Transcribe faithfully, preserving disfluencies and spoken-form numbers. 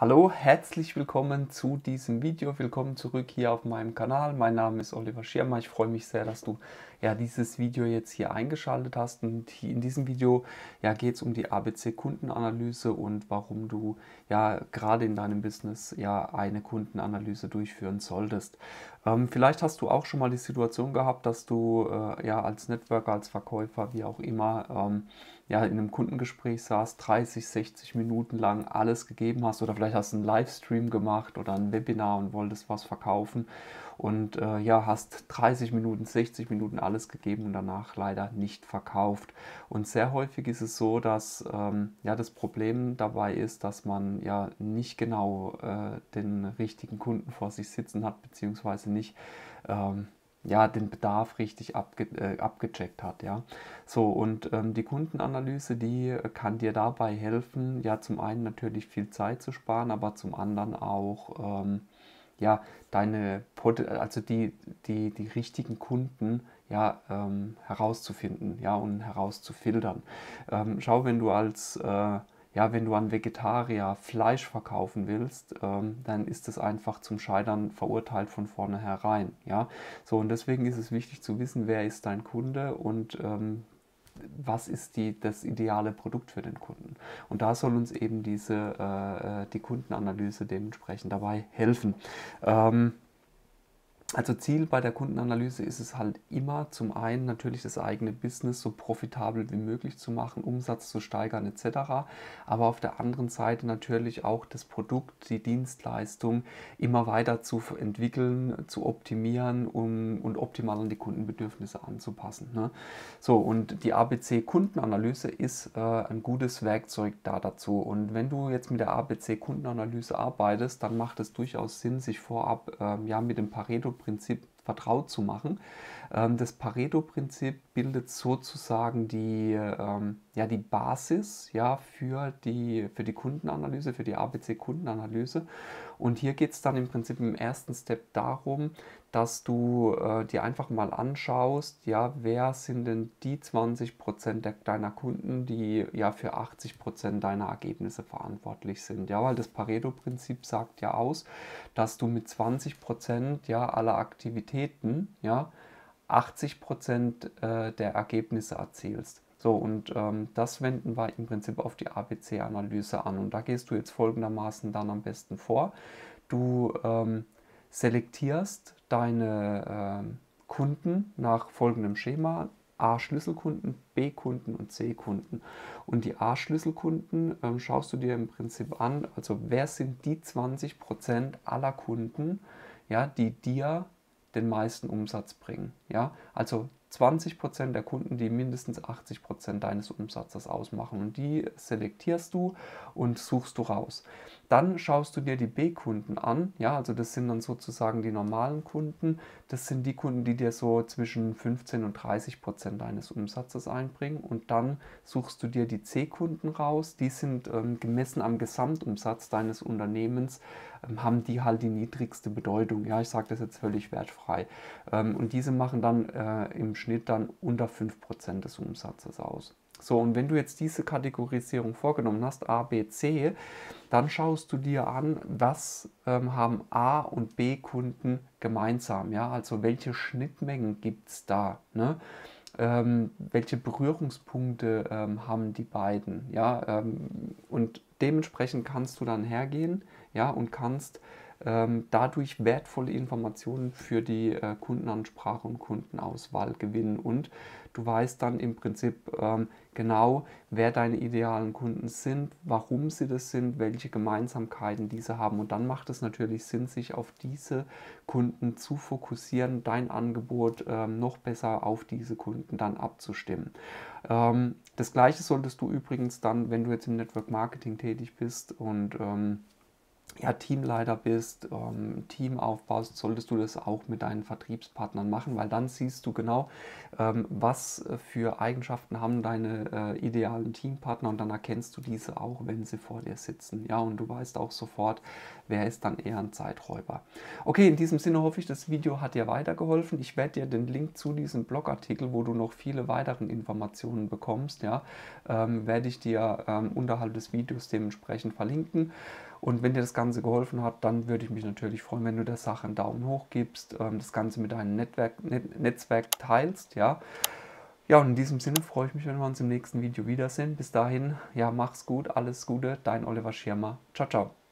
Hallo, herzlich willkommen zu diesem Video. Willkommen zurück hier auf meinem Kanal. Mein Name ist Oliver Schirmer. Ich freue mich sehr, dass du ja dieses Video jetzt hier eingeschaltet hast. Und hier in diesem Video ja, geht es um die A B C-Kundenanalyse und warum du ja gerade in deinem Business ja eine Kundenanalyse durchführen solltest. Ähm, vielleicht hast du auch schon mal die Situation gehabt, dass du äh, ja als Networker, als Verkäufer, wie auch immer, ähm, ja, in einem Kundengespräch saß, dreißig, sechzig Minuten lang alles gegeben hast, oder vielleicht hast du einen Livestream gemacht oder ein Webinar und wolltest was verkaufen und äh, ja, hast dreißig Minuten, sechzig Minuten alles gegeben und danach leider nicht verkauft. Und sehr häufig ist es so, dass ähm, ja, das Problem dabei ist, dass man ja nicht genau äh, den richtigen Kunden vor sich sitzen hat, beziehungsweise nicht ähm, ja, den Bedarf richtig abge äh, abgecheckt hat, ja. So, und ähm, die Kundenanalyse, die äh, kann dir dabei helfen, ja, zum einen natürlich viel Zeit zu sparen, aber zum anderen auch, ähm, ja, deine, Pot- also die, die, die richtigen Kunden, ja, ähm, herauszufinden, ja, und herauszufiltern. Ähm, schau, wenn du als, äh, ja, wenn du an Vegetarier Fleisch verkaufen willst, ähm, dann ist es einfach zum Scheitern verurteilt von vornherein, ja. So, und deswegen ist es wichtig zu wissen, wer ist dein Kunde und ähm, was ist die, das ideale Produkt für den Kunden. Und da soll uns eben diese, äh, äh, die Kundenanalyse dementsprechend dabei helfen. Ähm, also Ziel bei der Kundenanalyse ist es halt immer, zum einen natürlich das eigene Business so profitabel wie möglich zu machen, Umsatz zu steigern et cetera. Aber auf der anderen Seite natürlich auch das Produkt, die Dienstleistung immer weiter zu entwickeln, zu optimieren um, und optimal an die Kundenbedürfnisse anzupassen. Ne? So, und die A B C-Kundenanalyse ist äh, ein gutes Werkzeug da dazu. Und wenn du jetzt mit der A B C-Kundenanalyse arbeitest, dann macht es durchaus Sinn, sich vorab ähm, ja, mit dem Pareto-Prinzip vertraut zu machen. Ähm, das Pareto-Prinzip bildet sozusagen die, ähm, ja, die Basis, ja, für die, für die Kundenanalyse, für die A B C-Kundenanalyse. Und hier geht es dann im Prinzip im ersten Step darum, dass du äh, dir einfach mal anschaust, ja, wer sind denn die zwanzig Prozent deiner Kunden, die ja für achtzig Prozent deiner Ergebnisse verantwortlich sind. Ja, weil das Pareto-Prinzip sagt ja aus, dass du mit zwanzig Prozent ja, aller Aktivitäten ja, achtzig Prozent äh, der Ergebnisse erzielst. So, und ähm, das wenden wir im Prinzip auf die A B C-Analyse an. Und da gehst du jetzt folgendermaßen dann am besten vor. Du ähm, selektierst deine ähm, Kunden nach folgendem Schema: A-Schlüsselkunden, B-Kunden und C-Kunden. Und die A-Schlüsselkunden ähm, schaust du dir im Prinzip an, also wer sind die zwanzig Prozent aller Kunden, ja, die dir den meisten Umsatz bringen. Ja? Also zwanzig Prozent der Kunden, die mindestens achtzig Prozent deines Umsatzes ausmachen, und die selektierst du und suchst du raus. Dann schaust du dir die B-Kunden an, ja, also das sind dann sozusagen die normalen Kunden, das sind die Kunden, die dir so zwischen fünfzehn und dreißig Prozent deines Umsatzes einbringen, und dann suchst du dir die C-Kunden raus, die sind ähm, gemessen am Gesamtumsatz deines Unternehmens, ähm, haben die halt die niedrigste Bedeutung, ja, ich sage das jetzt völlig wertfrei, ähm, und diese machen dann äh, im Schnitt dann unter fünf Prozent des Umsatzes aus. So, und wenn du jetzt diese Kategorisierung vorgenommen hast, A, B, C, dann schaust du dir an, was ähm, haben A- und B-Kunden gemeinsam, ja, also welche Schnittmengen gibt es da, ne? Ähm, welche Berührungspunkte ähm, haben die beiden, ja, ähm, und dementsprechend kannst du dann hergehen, ja, und kannst ähm, dadurch wertvolle Informationen für die äh, Kundenansprache und Kundenauswahl gewinnen, und du weißt dann im Prinzip ähm, genau, wer deine idealen Kunden sind, warum sie das sind, welche Gemeinsamkeiten diese haben, und dann macht es natürlich Sinn, sich auf diese Kunden zu fokussieren, dein Angebot ähm, noch besser auf diese Kunden dann abzustimmen. Ähm, das Gleiche solltest du übrigens dann, wenn du jetzt im Network Marketing tätig bist und ähm, ja, Teamleiter bist, ähm, Team aufbaust, solltest du das auch mit deinen Vertriebspartnern machen, weil dann siehst du genau, ähm, was für Eigenschaften haben deine äh, idealen Teampartner, und dann erkennst du diese auch, wenn sie vor dir sitzen. Ja, und du weißt auch sofort, wer ist dann eher ein Zeiträuber. Okay, in diesem Sinne hoffe ich, das Video hat dir weitergeholfen. Ich werde dir den Link zu diesem Blogartikel, wo du noch viele weitere Informationen bekommst, ja, ähm, werde ich dir ähm, unterhalb des Videos dementsprechend verlinken. Und wenn dir das Ganze geholfen hat, dann würde ich mich natürlich freuen, wenn du der Sache einen Daumen hoch gibst, ähm, das Ganze mit deinem Netzwerk, Net Netzwerk teilst, ja. Ja, und in diesem Sinne freue ich mich, wenn wir uns im nächsten Video wiedersehen. Bis dahin, ja, mach's gut, alles Gute, dein Oliver Schirmer. Ciao, ciao.